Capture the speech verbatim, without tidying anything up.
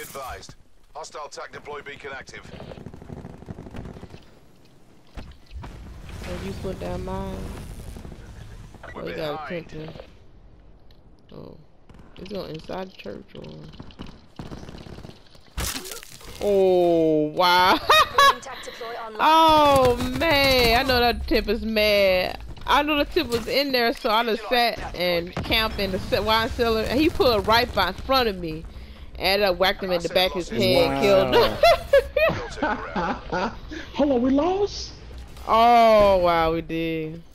advised. Hostile tac deploy beacon active. Did you put that mine? We're Oh, you got a behind. Tempest. Oh. It's going inside the church or... Oh, wow. Oh, man. I know that tip is mad. I know the tip was in there, so I just sat and camped in the wine cellar. And he put it right by in front of me. And I whacked him in the back of his head and killed him. Hold on, we lost? Oh, wow, we did.